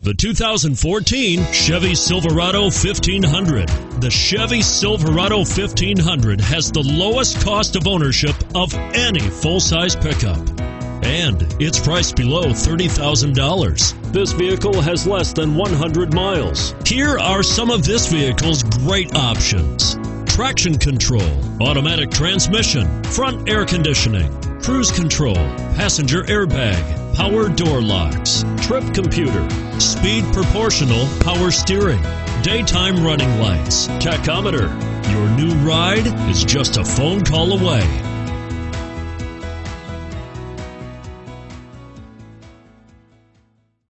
The 2014 Chevy Silverado 1500. The Chevy Silverado 1500 has the lowest cost of ownership of any full-size pickup. And it's priced below $30,000. This vehicle has less than 100 miles. Here are some of this vehicle's great options: traction control, automatic transmission, front air conditioning, cruise control, passenger airbag, power door locks, trip computer, speed proportional power steering, daytime running lights, tachometer. Your new ride is just a phone call away.